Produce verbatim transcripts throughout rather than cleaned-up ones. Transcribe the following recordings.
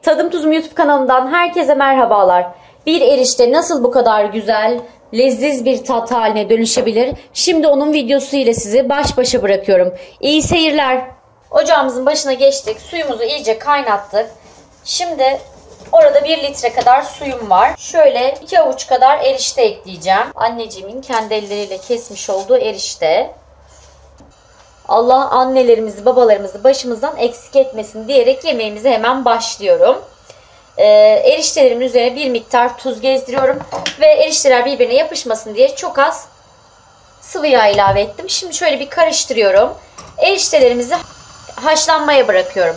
Tadım Tuzum YouTube kanalımdan herkese merhabalar. Bir erişte nasıl bu kadar güzel, leziz bir tat haline dönüşebilir? Şimdi onun videosu ile sizi baş başa bırakıyorum. İyi seyirler. Ocağımızın başına geçtik. Suyumuzu iyice kaynattık. Şimdi orada bir litre kadar suyum var. Şöyle iki avuç kadar erişte ekleyeceğim. Anneciğimin kendi elleriyle kesmiş olduğu erişte. Allah annelerimizi, babalarımızı başımızdan eksik etmesin diyerek yemeğimize hemen başlıyorum. Ee, eriştelerimin üzerine bir miktar tuz gezdiriyorum. Ve erişteler birbirine yapışmasın diye çok az sıvı yağ ilave ettim. Şimdi şöyle bir karıştırıyorum. Eriştelerimizi haşlanmaya bırakıyorum.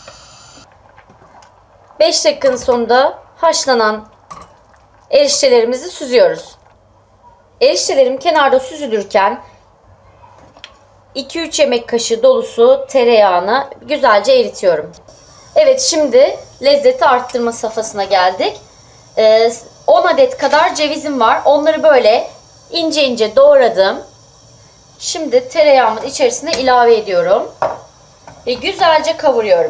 beş dakikanın sonunda haşlanan eriştelerimizi süzüyoruz. Eriştelerim kenarda süzülürken iki üç yemek kaşığı dolusu tereyağını güzelce eritiyorum. Evet, şimdi lezzeti arttırma safhasına geldik. Ee, on adet kadar cevizim var. Onları böyle ince ince doğradım. Şimdi tereyağımın içerisine ilave ediyorum. Ve güzelce kavuruyorum.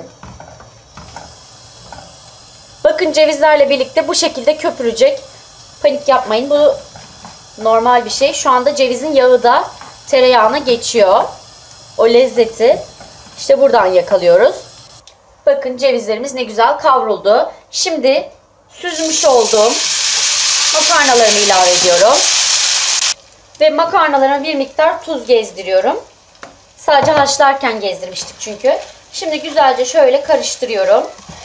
Bakın, cevizlerle birlikte bu şekilde köpürecek. Panik yapmayın. Bu normal bir şey. Şu anda cevizin yağı da tereyağına geçiyor. O lezzeti işte buradan yakalıyoruz. Bakın, cevizlerimiz ne güzel kavruldu. Şimdi süzmüş olduğum makarnalarımı ilave ediyorum. Ve makarnalarına bir miktar tuz gezdiriyorum. Sadece haşlarken gezdirmiştik çünkü. Şimdi güzelce şöyle karıştırıyorum.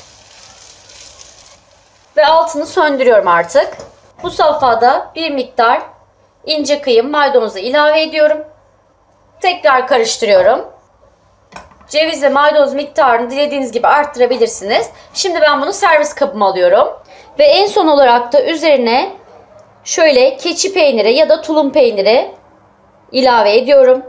Ve altını söndürüyorum artık. Bu safhada bir miktar ince kıyım maydanozu ilave ediyorum. Tekrar karıştırıyorum. Ceviz ve maydanoz miktarını dilediğiniz gibi arttırabilirsiniz. Şimdi ben bunu servis kabıma alıyorum. Ve en son olarak da üzerine şöyle keçi peyniri ya da tulum peyniri ilave ediyorum.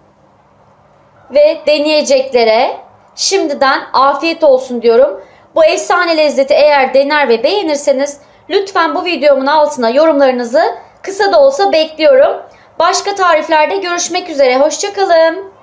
Ve deneyeceklere şimdiden afiyet olsun diyorum. Bu efsane lezzeti eğer dener ve beğenirseniz lütfen bu videomun altına yorumlarınızı kısa da olsa bekliyorum. Başka tariflerde görüşmek üzere. Hoşça kalın.